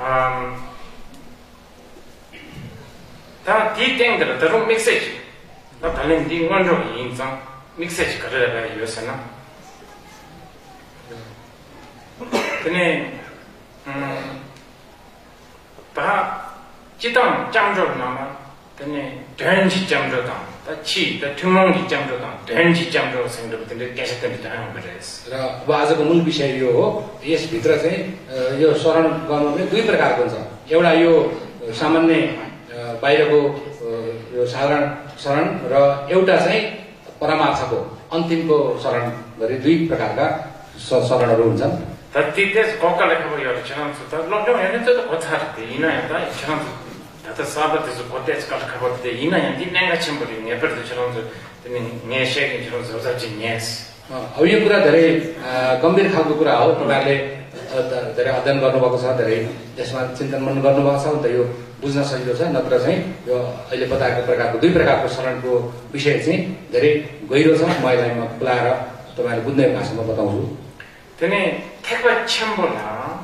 다 디땡들 들어 메시지 나 달린 디 원로 인상 메시지 그래가 요새나 근데 바 지당 장조나마 근데 된지 장조다 다치 다 투몽기 장조다 된지 장조 생각들 계속된다 하는 거です र अब आजको मूल विषय यो हो यस भित्र चाहिँ यो शरण गर्नु पनि दुई प्रकारको हुन्छ एउटा यो सामान्य बाहिरको यो साधारण शरण र एउटा चाहिँ परमार्थको अन्तिमको शरण गरी दुई प्रकारका शरणहरू हुन्छन् Tatides kokale kabo yor chans ta lobjo ene to kothar te ina ya ta chans ta sabat is kotes kal kabo te ina ya din nenga chembori ne per de chans te ne shek chans oza jinyes अब यो कुरा धेरै गम्भीर खालको कुरा हो तपाईहरुले धेरै अध्ययन गर्नुभएको छ धेरै यसमा चिन्तन मनन गर्नुभएको छ नि त यो बुझ्न सजिलो छ नत्र चाहिँ यो अहिले बताएको प्रकारको दुई प्रकारको शरणको विषय चाहिँ धेरै गहिरो छ म यसलाई खुलाएर तपाईहरुले बुझ्ने भाषामा बताउँछु Tene tekwa chembola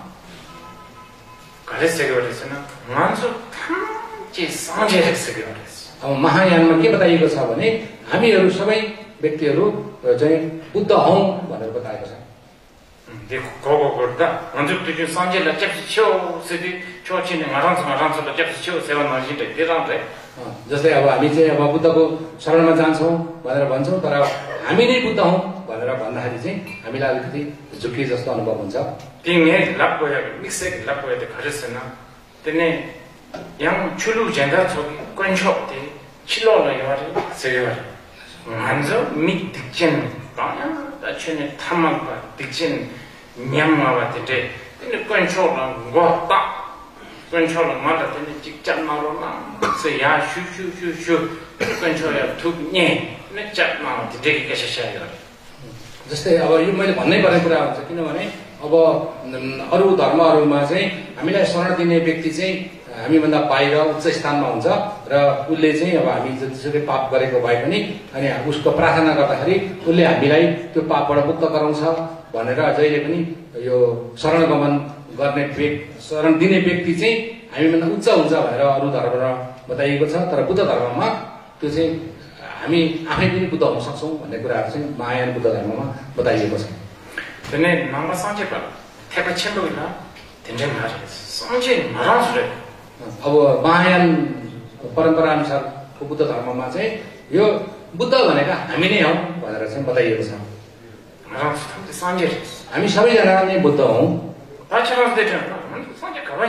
kalese गरेछन् मान्छे ठामचे साँझे रहेछ अब महायानमा के बताइएको छ भने हामीहरू सबै व्यक्तिहरू चाहिँ बुद्ध हौं भनेर बताएको छ देखो कोको गर्दा मान्छे त्यो साँझेला चेप्स छो सेदि छोचिने मारान्सला चेप्स छो सेवा नजिते दिरान्ते जस्तै अब हामी चाहिँ अब बुद्धको शरणमा जान्छौं भनेर भन्छौं तर हामी नै बुद्ध हौं भनेर भन्दाखेरि चाहिँ हामीलाई अलिकति झुकी जस्तो अनुभव हुन्छ तिङे लापोया मिक्सेक लापोया त खरेसना तने yang chulu jenda choki konchok te chilo la yare sewa manzo mit dikchen ba da chene tamal ba dikchen nyamma ba te tene konchok la ngota konchok la mata tene chikchan maro na se ya shu konchok ya thuk nye ne chat ma te de ke sha yare जस्तै अब यो मैले भन्नै पर्ने कुरा हुन्छ किनभने अब अरु धर्महरुमा चाहिँ हामीलाई शरण दिने व्यक्ति चाहिँ हामी भन्दा बाहिर उच्च स्थानमा हुन्छ र उले चाहिँ अब हामी जतिसुकै पाप गरेको भए पनि अनि उसको प्रार्थना गर्दाखेरि उले हामीलाई त्यो पापबाट मुक्त गराउँछ भनेर जहिले पनि यो शरण गमन गर्ने शरण दिने व्यक्ति चाहिँ हामी भन्दा उच्च हुन्छ भनेर अरु धर्ममा बताइएको छ तर बुद्ध धर्ममा त्यो चाहिँ हामी आफै पनि बुद्ध हुन सक्छौं भन्ने कुराहरु चाहिँ महायान बुद्ध धर्ममा बताइएको छ तने नाम साँझे पर थेपा छेम्बोला तेन्जन मारे साँझे मारासले अब महायान परम्परा अनुसारको बुद्ध धर्ममा चाहिँ यो बुद्ध भनेका हामी नै हौ भनेर चाहिँ बताइएको छ मारास साँझे हामी सबैजना नै बुद्ध हौ पाछास देख्छ साँझे खबै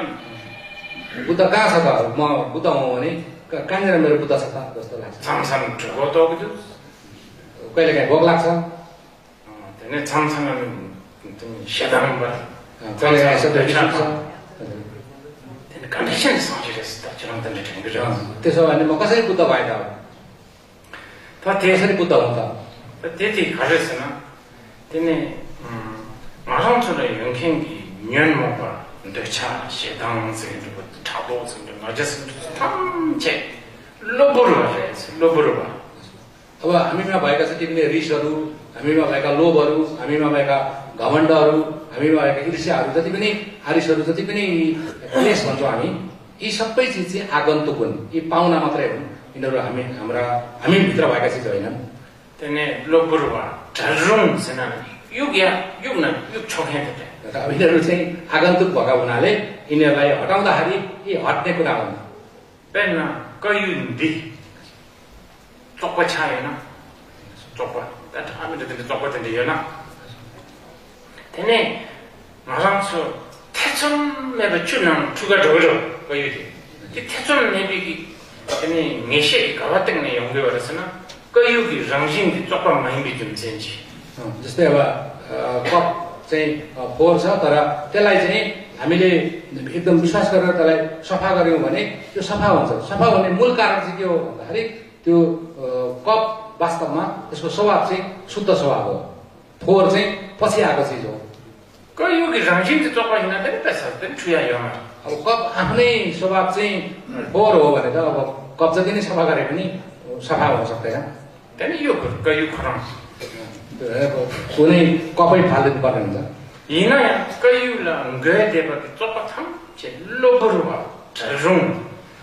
बुद्ध कहाँ छ त म बुद्ध हौ भने कहाँनिर मेरो बुद्ध छ त जस्तो लाग्छ छामछाम ठगोतो कहिले काहीँ भोक लाग्छ तने छामछाम शेदाम बर कहिले काहीँ यसो भेटिन्छ तने कन्डिसन साँझे त चलन तने ठंगो त्यसो भने म कसरी बुद्ध भए त त्यसरी बुद्ध हुँ त त्यति खरेछ न तने माराउँछले यङखेङकी न्यानमोपा दछा शेदाम चाहिँ ठाडो चाहिँ नजस ठामचे लोबुरु अब हामीमा भएका जति पनि रिसहरू हामीमा भएका लोभहरू हामीमा भएका घमण्डहरू हामीमा भएका ईर्ष्याहरू जति पनि आरिसहरू जति पनि क्लेश भन्छौँ हामी यी सबै चिज चाहिँ आगन्तुक हुन् यी पाउना मात्रै हुन् यिनीहरू हामी भित्र भएका चिज होइनन् तने लोबुरुवा झरुङ सेना युग छोखे अब यिनीहरू चाहिँ आगन्तुक भएका हुनाले यिनीहरूलाई हटाउँदाखेरि यी हट्ने कुरा हुन् पेन कयुन्दी चोक्क छाएन चोक्क हामीले त चोक्क त दिएन तने मारांसो 태천 매버 주는 두가 더러 거유디 이 태천 매비기 तने मेशे गावातक ने योंगे वरसना कयुगी रंजिन चोक्क महिबी जुन चेन्जी जस्तै अब कप चाहिँ फोहोर छ तर त्यसलाई चाहिँ हामीले एकदम विश्वास गरेर त्यसलाई सफा गर्यौं भने त्यो सफा हुन्छ सफा हुने मूल कारण चाहिँ के हो भन्दाखेरि त्यो कप वास्तवमा त्यसको स्वभाव चाहिँ शुद्ध स्वभाव हो फोहोर चाहिँ पछि आएको चिज हो कयुगी रंजिन चाहिँ चोक्क हिँड्न त पैसा त छुया यो अब कप आफ्नै स्वभाव चाहिँ फोहोर हो भने त अब कप जति नै सफा गरे पनि सफा हुन सक्दैन तने यो कयु खरम कुनै कपै फाल्दिनु पर्ने हुन्छ 이나야 거유라 거에 대박이 똑같은 제 로버와 자중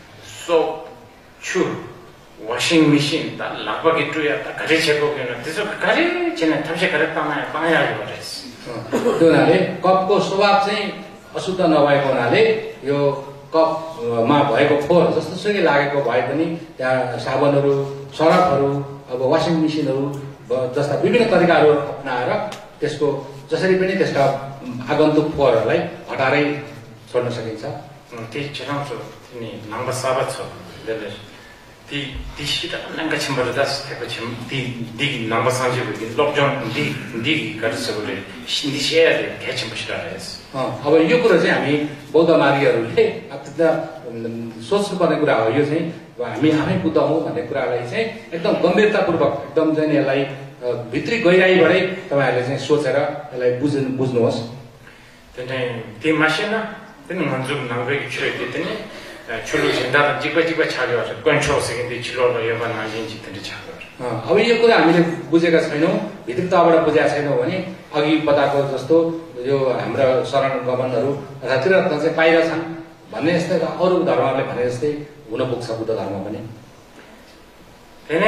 소추 워싱머신 다 라바기 뚜야 다 가르쳐 보기는 그래서 가르 전에 탐색 가르다만 방해하지 말았어. त्यो हुनाले कपको स्वभाव चाहिँ अशुद्ध नभएको हुनाले यो कपमा भएको फोहोर जस्तोसुकै लागेको भए पनि त्यहाँ साबुनहरू सरफहरू अब वासिङ मेसिनहरू जस्ता विभिन्न तरिकाहरू अपनाएर त्यसको जसरी पनि त्यसका आगन्तुक फोहोरहरूलाई हटारै छोड्न सकिन्छ। ती चराउँछौ तिनी नम्बर 7 छ त्यसले ती सिधा नंगा छिम्बर दास त्यसपछि ती नम्बर 5 को लकडाउन दी गर्छौले निशेले क्याचम बसिरहेछ। अब यो कुरा चाहिँ हामी बौद्ध मार्गीहरूले अत्यन्त सोच्नुपर्ने कुरा हो। यो चाहिँ हामी आफै बुद्ध हौं भन्ने कुरालाई चाहिँ एकदम गम्भीरतापूर्वक एकदम चाहिँ यसलाई भित्री गहिराईबाटै तपाईहरुले चाहिँ सोचेर यसलाई बुझ्नुहोस्। त्यही ती मासिना त्यही मन्जुक नगरेको छु त्यही चुलु झन्डा जिब्बा छाड्यो कन्ट्रोल सेकेन्डरी चिलोलो यो बनाइन्छ त्यही छाड्यो। अब यो कुरा हामीले बुझेका छैनौं, भित्रताबाट बुझेका छैनौं भने अघि बताएको जस्तो यो हाम्रो शरण गमनहरू अथवा त्रिरत्न चाहिँ पाइरहेछन् भन्ने जस्तै अरु धर्महरूले भने जस्तै हुन पुग्छ बुद्ध धर्म पनि। त्यही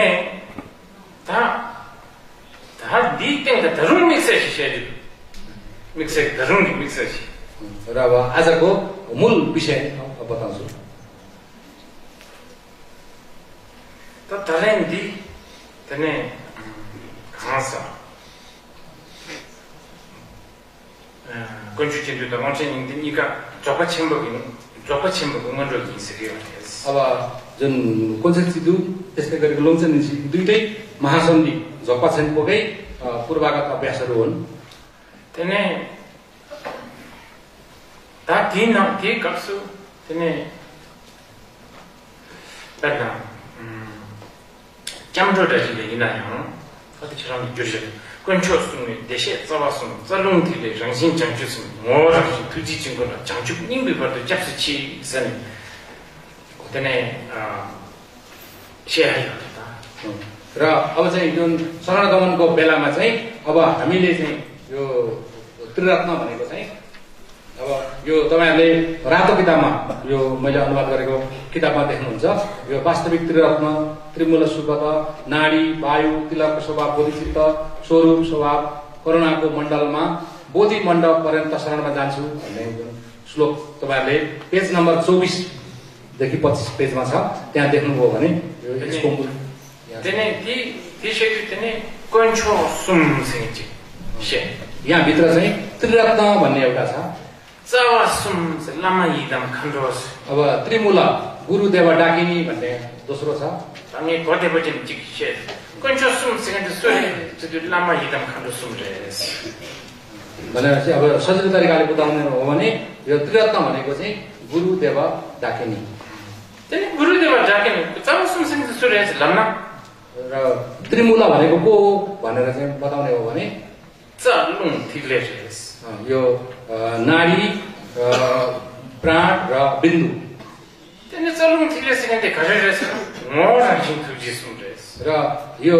다 디땡다 다른 믹스해주셔야지. 믹스해지. र अब आजको मूल विषय बताउँछु। त तलेन्दी तने खासा 건축진도 원천인이니까 저거 응원을 인식해요. अब जुन कोन्सेप्सिदु त्यसै गरेको लोङचेन्जी दुईटै महासन्धि झपछेनपोकै पूर्वागत अभ्यासहरू हुन्। तेने ता के गर्छु तेने बना 잠조다지게 이나요. 어디처럼 교실 건축수는 대신 써봤으면 썰롱들이 정신 장주스 뭐라지 두지진 거는 장축 님비버도 잡수치 있으니 그때네 시야요. र अब चाहिँ जुन शरणगमनको बेलामा चाहिँ अब हामीले चाहिँ यो त्रिरत्न भनेको चाहिँ अब यो तपाईहरुले रातो किताबमा यो मैले अनुवाद गरेको किताबमा देख्नुहुन्छ। यो वास्तविक त्रिरत्न त्रिमूल सुपथ नाडी वायु तिलक स्वभाव बोधिचित्त स्वरूप स्वभाव करुणाको मण्डलमा बोधि मण्डल पर्यन्त शरणमा जान्छु भन्ने श्लोक तपाईहरुले पेज नम्बर 24 देखि 25 पेजमा छ। त्यहाँ देख्नुभयो भने यो यसको मूल तेने ती शेती तेने कोन्चो सुम सेंची शे यहाँ भित्र चाहिँ त्रिरत्न भन्ने एउटा छ। चावासुम लामा इदम खण्डोस अब त्रिमूल गुरुदेव डाकिनी भन्ने दोस्रो छ। हामी कतेपटि जिक्से कोन्चो सुम सेंची सोले त्यो लामा इदम खण्डोसुम रेस भनेर चाहिँ अब सजिलो तरिकाले बताउनु हो भने यो त्रिरत्न भनेको चाहिँ गुरुदेव डाकिनी। तेने गुरुदेव डाकिनी चावासुम सेंची सोले लामा र त्रिमूल भनेको को हो भनेर चाहिँ बताउने हो भने चालुङ थिलेस यो नाडी प्राण र बिन्दु। तेने चालुङ थिलेस के खरेस मोरा जिन्तु जिसुरेस र यो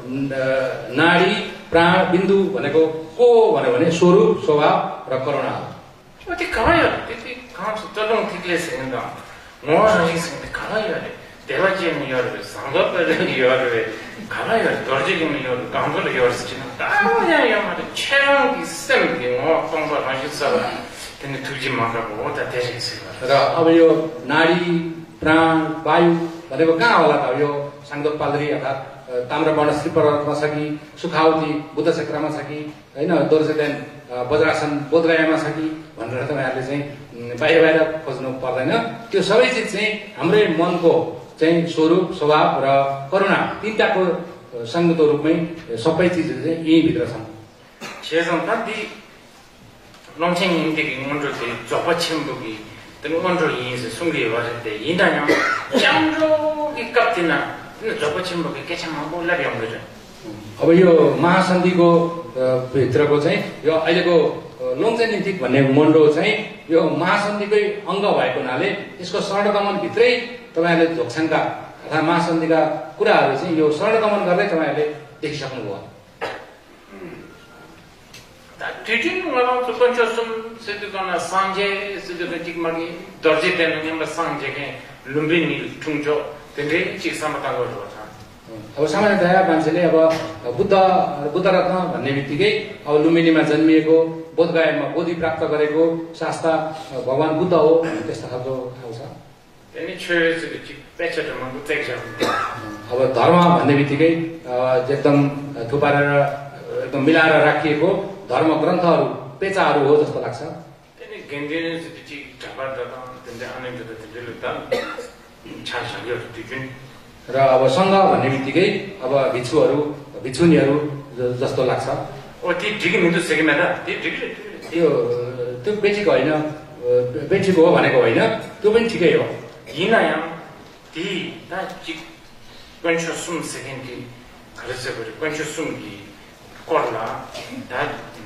नाडी प्राण बिन्दु भनेको को भन्यो भने स्वरूप स्वभाव र करुणा हो। अति कमायो त्यति काम चालुङ थिलेस हैन मोरा जिसुरेस कमायो 대화지는 여러 상급을 여러 가만히 dor지기는 여러 강도를 여러 쓰지는 다냐 야마도 최랑 있음이 뭐 공부 하셨어. 근데 두지 마가고 어디다 대세있어요. र अब यो नाडी प्राण वायु भनेको कहाँ होला त? यो सांगदोक पालरी अर्थात् ताम्रवर्ण श्री पर्वतमा छ कि सुखावती बुद्ध चक्रमा छ कि हैन दोर्जेदेन वज्रासन बोधगयामा छ कि भनेर तपाईहरुले चाहिँ बाहिर खोज्नु पर्दैन। त्यो सबै चीज चाहिँ हाम्रै मनको चाहिँ स्वरूप स्वभाव र करुणा तीनटाको संगत रूपमै सबै चीजहरु चाहिँ यही भित्र छन्। 제성한테 롱칭인데기 먼저들 접어침북이 또 먼저 이인스 숨기 왔을 때 이나냐 짱조기 깝티나 근데 접어침북이 깨창만 몰라비 온 거죠. अब यो महासन्धिको भित्रको चाहिँ यो अहिलेको लोङचेन नीतिक भन्ने मण्डो चाहिँ यो महासन्धिकै अङ्ग भएको हुनाले यसको शरणगमन भित्रै तपाईहरुले झोक्छन्का अथवा महासन्धिका कुराहरु चाहिँ यो शरणगमन गर्दै तपाईहरुले देखिसक्नुभयो। Titin ngalang tu konchosum sedu kana sanje sedu tik magi dorje den nyamba sanje ke lumbini tungjo tende chik samata go ta. अब सामान्यतया मान्छेले अब बुद्ध रत्न भन्ने बित्तिकै अब लुम्बिनीमा जन्मिएको बोधगयामा बोधि प्राप्त गरेको शास्ता भगवान बुद्ध हो त्यस्तो खालको ठाउँ छ। Teni chöre sedu chik pecha to mangu tekja. अब धर्म भन्ने बित्तिकै एकदम थुपारेर एकदम मिलाएर राखिएको धर्म ग्रन्थहरू पेचाहरू हो जस्तो लाग्छ। Teni gendene sedu chik tabar da tende aneng da tende luta cha cha yo tikin. र अब सङ्घ भन्ने बित्तिकै अब भिक्षुनीहरू जस्तो लाग्छ। O ti digi mindu segime da ti digi. त्यो बेठीको होइन, बेठीको हो भनेको होइन, त्यो पनि ठिकै हो। Yinayam ti da chik konchosum segendi karese gore konchosum gi korla da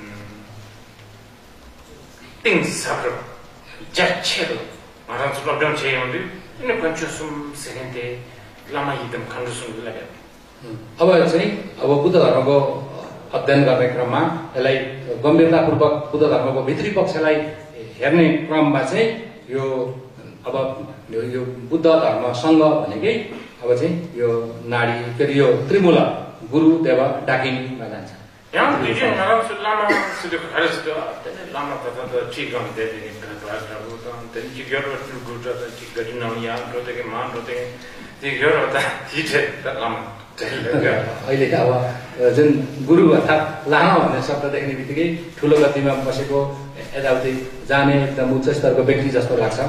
ting sabro jachero maran su problem cheyondi ine konchosum segendi lama yidam khandusum laga अब चाहिँ अब बुद्ध धर्मको अध्ययन गर्ने क्रममा यसलाई गम्भीरतापूर्वक बुद्ध धर्मको भित्री पक्षलाई हेर्ने क्रममा चाहिँ यो अब यो बुद्ध धर्म सङ्घ भनेकै अब चाहिँ यो नाडी के अरे यो त्रिमूला गुरु देव डाकिनीमा जान्छ। yang dijin maran su lama su de karese do lama ta ठीक हम दे देंगे क्लास राबो तो तन जिगर और गुटा तो ठीक गरी नाम या रोते के मान रोते जिगर होता ठीक है त लमा अहिले त अब जुन गुरु अर्थात् लामा भन्ने शब्द देख्ने बित्तिकै ठुलो गतिमा बसेको यताउति जाने एकदम उच्च स्तरको व्यक्ति जस्तो लाग्छ।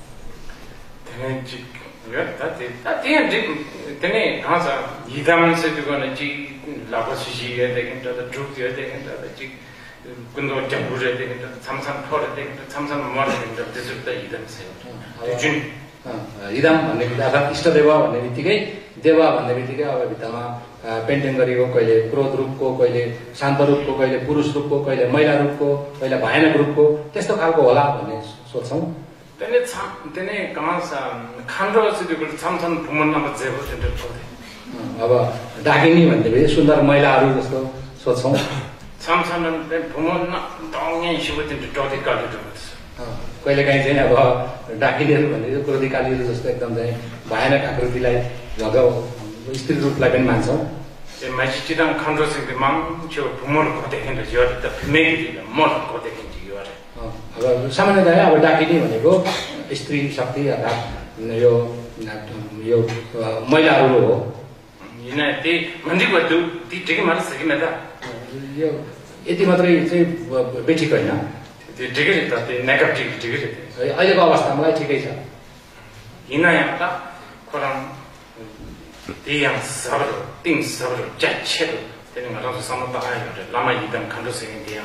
तने हाँ सा यिदामन से जो कौन ची लापसीशी है लेकिन तो ड्रुक है लेकिन तो ची कुंदो जम्बू है लेकिन तो समसम फोड़ है लेकिन तो समसम मर है लेकिन तो दिसुप्ता यिदाम से जुन यिदाम भन्ने बित्तिकै अर्थात् इष्ट देव भन्ने बित्तिकै देवा भन्ने बित्तिकै अब भित्तामा पेन्टिङ गरेको कहिले क्रोध रूपको कहिले शान्त रूपको कहिले पुरुष रूपको कहिले महिला रूपको कहिले भयानक रूपको त्यस्तो खालको होला भन्ने सोच्छौँ। तने कहाँ सा खान्डो से जो कुछ समसम भूमन नाम जेबो सेंटर पड़े अब डाकिनी भन्ने बित्तिकै सुन्दर महिलाहरू जस्तो सोच्छौँ। समसम भूमन ना दाउन्या इश्यू सेंटर टोटे काले टोटे कहिलेकाहीँ चाहिँ अब डाकिनीहरू भन्ने क्रोधिकालीहरू जस्तो एकदम चाहिँ भयानक आकृतिलाई लगाउ स्त्री रूपलाई पनि मान्छौँ। मान्छेतिर खान्डो से माङ छेउ भूमन को देखेन जो त फिमेली मन को देखेन जो अब सामान्यतया अब डाकिनी भनेको स्त्री शक्ति अर्थात् यो महिलाहरू हो। यिनै त्यही मन्दिरको ती ठिकै मात्र सकिन त यो यति मात्रै चाहिँ बेठिक होइन, त्यो ठिकै छ त त्यो नेगेटिभ ठिकै छ अहिलेको अवस्थामा ठिकै छ। यिनै त खोराङ त्यही सबरो तिङ सबरो च्याछेरो त्यही मात्र समता आयो लामा यिदम खान्डो सकिन त्यहाँ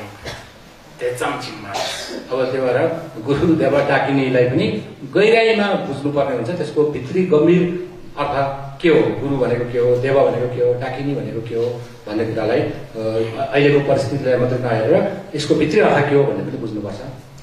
अब त्यो भएर गुरु देव डाकिनीलाई पनि गहिराईमा बुझ्नुपर्ने हुन्छ, त्यसको भित्री गम्भीर अर्थ के हो, गुरु भनेको के हो, देव भनेको के हो, डाकिनी भनेको के हो भन्ने कुरालाई अहिलेको परिस्थितिलाई मात्रै नहेरेर यसको भित्री अर्थ के हो भन्ने पनि बुझ्नुपर्छ।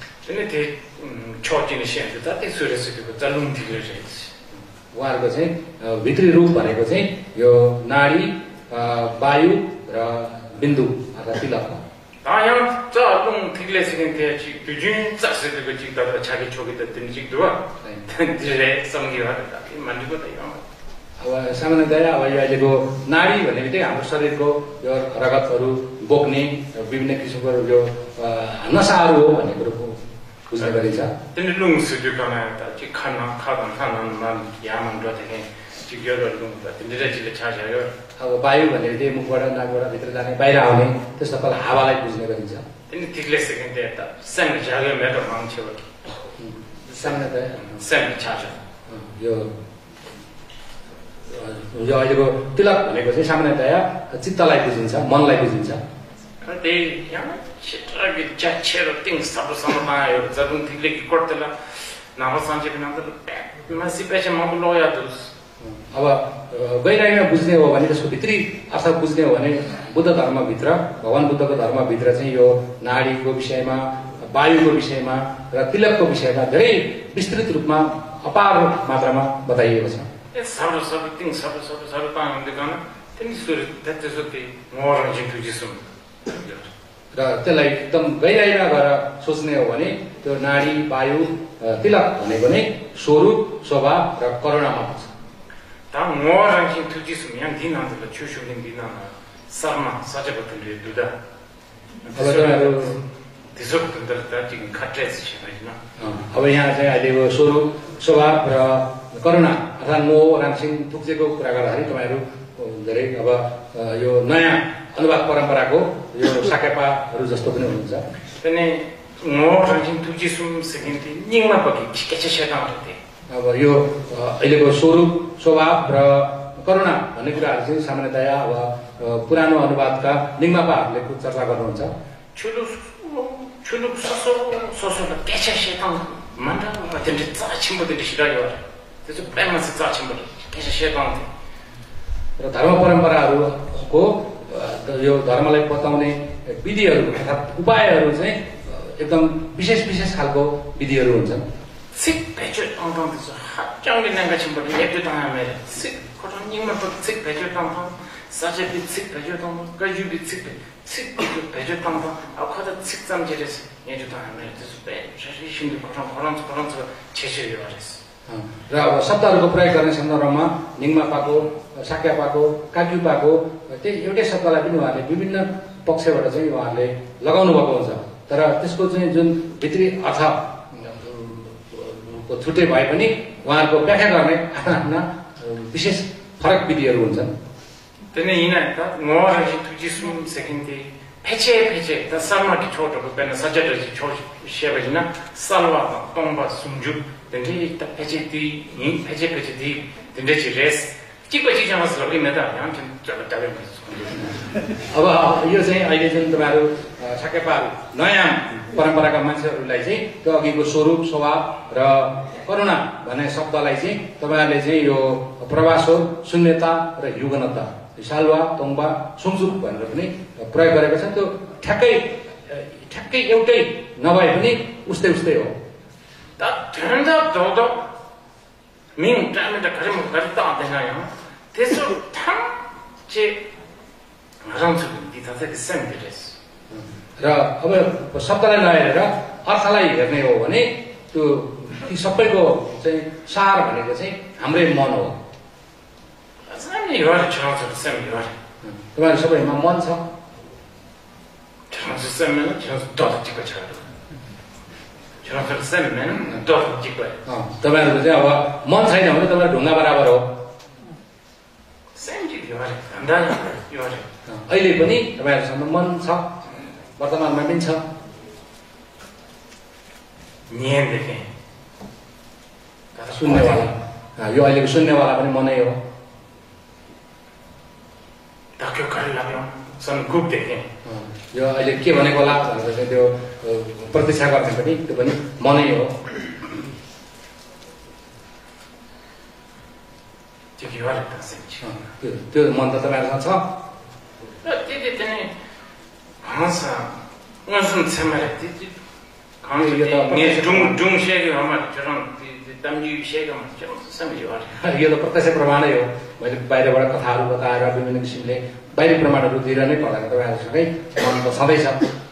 उहाँहरूको चाहिँ भित्री रूप भनेको चाहिँ यो नाडी वायु र बिन्दु अर्थात् तिलक हो। यहाँ चा लुङ ठिकले सिकिन थिए ची जुन चासेको ची त छाकी छोकी त तिन ची दुवा तिरे समझी भएर त मान्दिको त यो अब सामान्यतया अब यो अहिलेको नाडी भन्ने बित्तिकै हाम्रो शरीरको यो रगतहरू बोक्ने विभिन्न किसिमको यो नसाहरू हो भन्ने कुरो बुझ्ने गरिन्छ। तिन लुङ सुजु कना त ची खाना मान यामन रथे ची यो लुङ त तिन चिले छाछ्यो। अब वायु भन्ने बित्तिकै मुखबाट नाकबाट भित्र जाने बाहिर आउने त्यस्तो खालको हावालाई बुझ्ने गरिन्छ। तिन ठिकले सिकिन थिए त सेम जागे मेरो मान्छे हो सामान्यतया सेम छाछ यो अहिलेको तिलक भनेको चाहिँ सामान्यतया चित्तलाई बुझिन्छ, मनलाई बुझिन्छ। त्यही यहाँ क्षेत्रको च्याछेर तिङ सबसम्म आयो जब ठिकले कोट्टला नाम साँचे बिना त मासी पेचे मको लोया दुस। अब गहिराईमा बुझ्ने हो भने त्यसको भित्री अर्थ बुझ्ने हो भने बुद्ध धर्मभित्र भगवान बुद्धको धर्मभित्र चाहिँ यो नाडीको विषयमा, वायुको विषयमा र तिलकको विषयमा धेरै विस्तृत रूपमा अपार मात्रामा बताइएको छ। सर्व तिङ सर्व पाउँदै गर्न तिमी सुरु त्यति मोर जिन्तु जिसुम र त्यसलाई एकदम गहिराइमा गएर सोच्ने हो भने त्यो नाडी वायु तिलक भनेको नै स्वरूप स्वभाव र करुणामा पर्छ 다 뭐랑 투지스 양 디나들 추슈린 디나 사마 사제버들 두다 अब 디속들다 지금 카트레스 시나이나 अब यहाँ चाहिँ अहिले यो स्वरूप स्वभाव र करुणा अर्थात् मोह रामसिंह थुक्जेको कुरा गर्दाखेरि तपाईँहरू धेरै अब यो नयाँ अनुवाद परम्पराको यो साकेपाहरू जस्तो पनि हुनुहुन्छ તેને મોરાંસિંહ 투지스 세긴티 닝마 버기 키케체 셔다한테 अब यो अहिलेको स्वरूप स्वभाव र करुणा भन्ने कुराहरू चाहिँ सामान्यतया अब पुरानो अनुवादका निङ्मापाहरूले चर्चा गर्नुहुन्छ 출룩 소소가 깨셔셔당 만다 같은 데 짜침부터 싫어요. 그래서 빼면서 짜침부터 깨셔셔당 र धर्म परम्पराहरूको यो धर्मलाई बताउने विधिहरू अर्थात् उपायहरू चाहिँ एकदम विशेष विशेष खालको विधिहरू हुन्छन् 식 배출 당당해서 합정된 것 침부터 예쁘 당하면 식 그런 님만 식 배출 당당 사제비 식 배출 당당 가주비 식 배출 당당 아카다 식zam질에서 예주 당하면 그래서 배 사실 힘들 그런 제시를 말했어. र अब शब्दहरूको प्रयोग गर्ने सन्दर्भमा निङ्मापाको साक्यापाको काग्युपाको त्यही एउटै शब्दलाई पनि उहाँले विभिन्न पक्षबाट चाहिँ उहाँहरूले लगाउनु भएको हुन्छ तर त्यसको चाहिँ जुन भित्री अर्थ छुट्टै भए पनि उहाँहरूको व्याख्या गर्ने आफ्ना विशेष फरक विधिहरू हुन्छन् 근데 이날 뭐라지 투지숨 세긴데 패체 다 살마기 초도고 배는 사제들이 초 시험이나 살와 동바 숨주 근데 이따 패체디 이 패체 근데 지레스 찍어지 잡아서 그러면다 양좀 잡았다고 अब यो चाहिँ अहिले जुन तपाईँहरू साकेपाहरू नयाँ परम्पराका मान्छेहरूलाई चाहिँ त्यो अघिको स्वरूप स्वभाव र करुणा भन्ने शब्दलाई चाहिँ तपाईँहरूले चाहिँ यो प्रवासो शून्यता र युगनता सालवा तोङबा सुङसुक भनेर पनि प्रयोग गरेको छ त्यो ठ्याक्कै एउटै नभए पनि उस्तै हो 다 된다 더더 민 때문에 그러면 그랬다 안 되나요? 대수 탐제 가정적인 디다세기 쌤들이었어. र अब शब्दलाई नहेरेर अर्थलाई हेर्ने हो भने त्यो ती सबैको चाहिँ सार भनेको चाहिँ हाम्रै मन हो 사람이 이거를 저랑서 쌤 이거를 तपाईँहरू सबैमा मन छ 저랑서 쌤면 저랑서 더더 찍고 차려 저랑서 쌤면 더더 찍고 तपाईँहरूको चाहिँ अब मन छैन भने तपाईँहरू ढुङ्गा बराबर हो 쌤지 이거를 안다니 이거를 अहिले पनि तपाईँहरूसँग मन छ वर्तमानमा पनि छ नियमदेखि शून्यवाला यो अहिलेको शून्यवाला पनि मनै हो यो अहिले के भनेको होला भनेर चाहिँ त्यो प्रतीक्षा गर्ने पनि त्यो पनि मनै हो त्यो मन त तपाईँहरूसँग छ यो त प्रत्यक्ष प्रमाणै हो मैले बाहिरबाट कथाहरू बताएर विभिन्न किसिमले बाहिरी प्रमाणहरू दिएर नै पढाएको तपाईँहरूसँगै मन त छँदैछ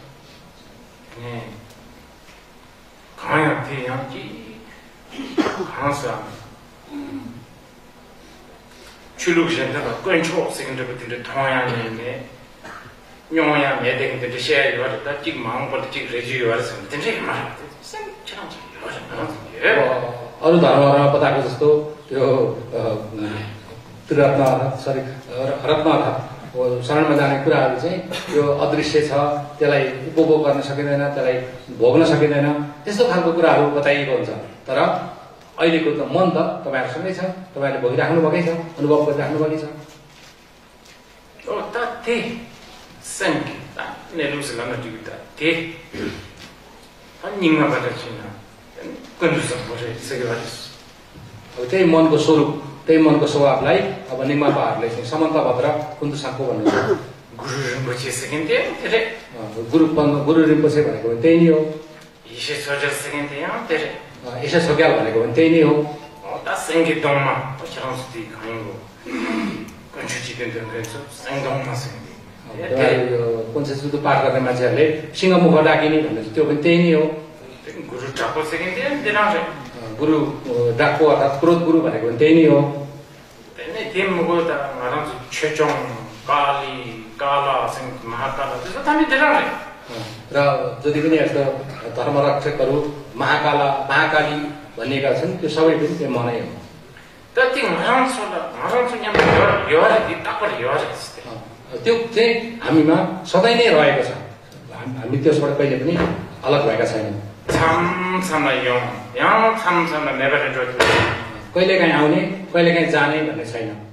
출루시한테가 끈초 세근저부터 통화하는데 용어야 매대근데 시야 요하다 찍 마음부터 찍 레지 요하서 근데 말아 쌤처럼 अरू धर्महरूमा बताएको जस्तो त्यो रत्न शरणमा जाने कुराहरू चाहिँ त्यो अदृश्य छ त्यसलाई उपभोग गर्न सकिँदैन त्यसलाई भोग्न सकिँदैन त्यस्तो खालको कुराहरू बताइएको हुन्छ तर अहिलेको त मन त तपाईँहरूसँगै छ तपाईँहरूले भोगिराख्नु भएकै छ अनुभव गरिराख्नु भएकै छ अब त्यही मनको स्वरूप त्यही मनको स्वभावलाई अब निङ्मापाहरूले चाहिँ समन्तभद्र कुन्तुसाको भन्नुहुन्छ गुरु रिम्पोछे भनेको पनि त्यही नै हो यसो सोक्याल भनेको पनि त्यही नै हो पञ्चेश्वरको पाठ गर्ने मान्छेहरूले सिंहमुख डाकिने भन्ने त्यो पनि त्यही नै हो गुरु डाको सिकिन्थ्यो दिनाउँछ गुरु डाको अर्थात् क्रोध गुरु भनेको पनि त्यही नै हो तेमुको त महाराज छेचोङ काली काला सिंह महाकाला त्यस्तो त हामी दिनाउँछ र जति पनि यस्तो धर्मरक्षकहरू महाकाली भनिएका छन् त्यो सबै पनि त्यो मनै हो तर त्यो महाराज यहाँ त्यो चाहिँ हामीमा सधैँ नै रहेको छ हामी त्यसबाट कहिले पनि अलग भएका छैनौँ कहिलेकाहीँ आउने कहिलेकाहीँ जाने भन्ने छैन